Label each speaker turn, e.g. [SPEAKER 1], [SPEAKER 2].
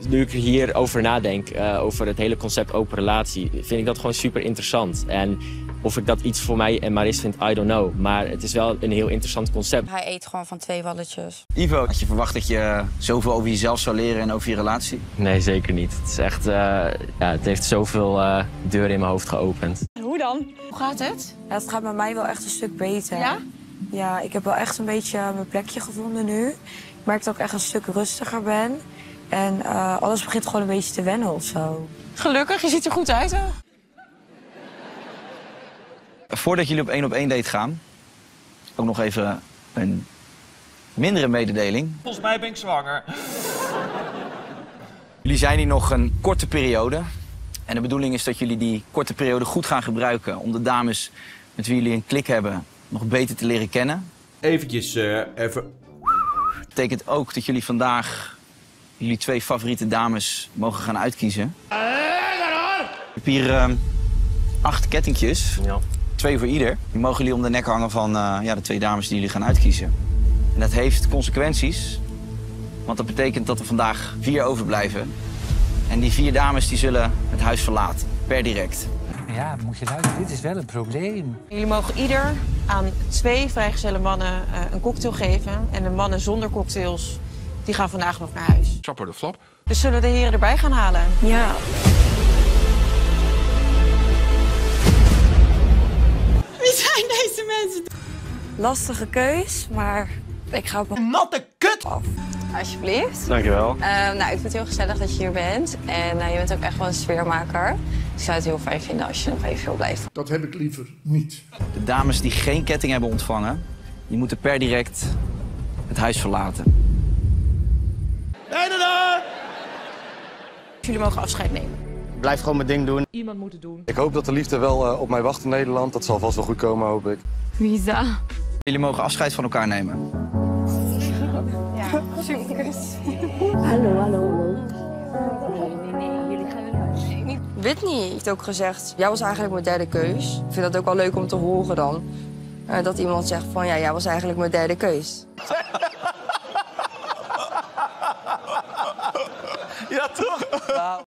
[SPEAKER 1] nu ik hierover nadenk, over het hele concept open relatie, vind ik dat gewoon super interessant. En of ik dat iets voor mij en Maris vind, I don't know. Maar het is wel een heel interessant concept.
[SPEAKER 2] Hij eet gewoon van 2 walletjes.
[SPEAKER 3] Ivo, had je verwacht dat je zoveel over jezelf zou leren en over je relatie?
[SPEAKER 1] Nee, zeker niet. Het is echt, het heeft zoveel deuren in mijn hoofd geopend.
[SPEAKER 4] Hoe dan?
[SPEAKER 2] Hoe gaat het? Ja, het gaat met mij wel echt een stuk beter.
[SPEAKER 4] Ja?
[SPEAKER 2] Ja, ik heb wel echt een beetje mijn plekje gevonden nu. Ik merk dat ik echt een stuk rustiger ben. En alles begint gewoon een beetje te wennen of zo.
[SPEAKER 4] Gelukkig, je ziet er goed uit, hè?
[SPEAKER 3] Voordat jullie op één date gaan, ook nog even een mindere mededeling.
[SPEAKER 5] Volgens mij ben ik zwanger.
[SPEAKER 3] Jullie zijn hier nog een korte periode. En de bedoeling is dat jullie die korte periode goed gaan gebruiken om de dames met wie jullie een klik hebben nog beter te leren kennen.
[SPEAKER 5] Eventjes, even...
[SPEAKER 3] Dat betekent ook dat jullie vandaag jullie 2 favoriete dames mogen gaan uitkiezen. Ik heb hier 8 kettingjes.
[SPEAKER 1] Ja.
[SPEAKER 3] 2 voor ieder. Die mogen jullie om de nek hangen van de 2 dames die jullie gaan uitkiezen. En dat heeft consequenties. Want dat betekent dat er vandaag 4 overblijven. En die 4 dames die zullen het huis verlaten. Per direct.
[SPEAKER 6] Ja, moet je luisteren, dit is wel een probleem.
[SPEAKER 4] Jullie mogen ieder aan 2 vrijgezelle mannen een cocktail geven. En de mannen zonder cocktails, die gaan vandaag nog naar huis.
[SPEAKER 7] Chapper de flap.
[SPEAKER 4] Dus zullen we de heren erbij gaan halen?
[SPEAKER 2] Ja.
[SPEAKER 4] Wie zijn deze mensen?
[SPEAKER 2] Lastige keus, maar ik ga op een
[SPEAKER 5] Natte kut!
[SPEAKER 2] af.
[SPEAKER 8] Alsjeblieft.
[SPEAKER 1] Dankjewel.
[SPEAKER 8] Nou, ik vind het heel gezellig dat je hier bent. En je bent ook echt wel een sfeermaker. Ik zou het heel fijn vinden als je nog even wil blijven.
[SPEAKER 7] Dat heb ik liever niet.
[SPEAKER 3] De dames die geen ketting hebben ontvangen, die moeten per direct het huis verlaten.
[SPEAKER 4] Jullie mogen afscheid nemen.
[SPEAKER 9] Blijf gewoon mijn ding doen.
[SPEAKER 4] Iemand moet het doen.
[SPEAKER 7] Ik hoop dat de liefde wel op mij wacht in Nederland. Dat zal vast wel goed komen, hoop ik.
[SPEAKER 8] Wie is dat?
[SPEAKER 3] Jullie mogen afscheid van elkaar nemen.
[SPEAKER 2] Whitney heeft ook gezegd, jij was eigenlijk mijn derde keus. Ik vind dat ook wel leuk om te horen dan. Dat iemand zegt van, ja, jij was eigenlijk mijn derde keus.
[SPEAKER 5] Ja, toch?